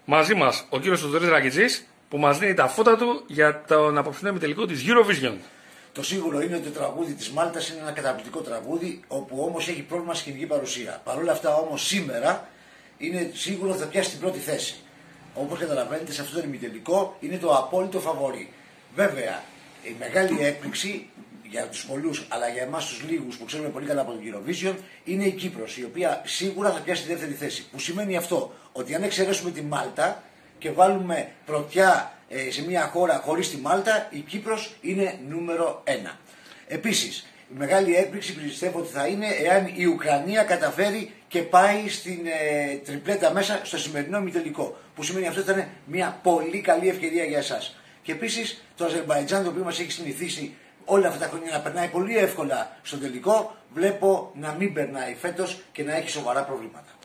Μαζί μας ο κύριος Θοδωρής Ρακιτζής που μας δίνει τα φώτα του για τον απόψινό ημιτελικό της Eurovision. Το σίγουρο είναι ότι το τραγούδι της Μάλτας είναι ένα καταπληκτικό τραγούδι, όπου όμως έχει πρόβλημα σκηνική παρουσία. Παρ' όλα αυτά όμως σήμερα είναι σίγουρο ότι θα πιάσει την πρώτη θέση. Όπως καταλαβαίνετε, σε αυτό το ημιτελικό είναι το απόλυτο φαβορί. Βέβαια, η μεγάλη έκπληξη για τους πολλούς, αλλά για εμάς τους λίγους που ξέρουμε πολύ καλά από τον Eurovision, είναι η Κύπρος, η οποία σίγουρα θα πιάσει τη δεύτερη θέση. Που σημαίνει αυτό, ότι αν εξαιρέσουμε τη Μάλτα και βάλουμε πρωτιά σε μια χώρα χωρίς τη Μάλτα, η Κύπρος είναι νούμερο 1. Επίσης, η μεγάλη έκπληξη πιστεύω ότι θα είναι εάν η Ουκρανία καταφέρει και πάει στην τριπλέτα μέσα στο σημερινό ημιτελικό. Που σημαίνει αυτό ότι θα είναι μια πολύ καλή ευκαιρία για εσάς. Και επίσης το Αζερμπαϊτζάν, το οποίο μας έχει συνηθίσει όλα αυτά τα χρόνια να περνάει πολύ εύκολα στο τελικό, βλέπω να μην περνάει φέτος και να έχει σοβαρά προβλήματα.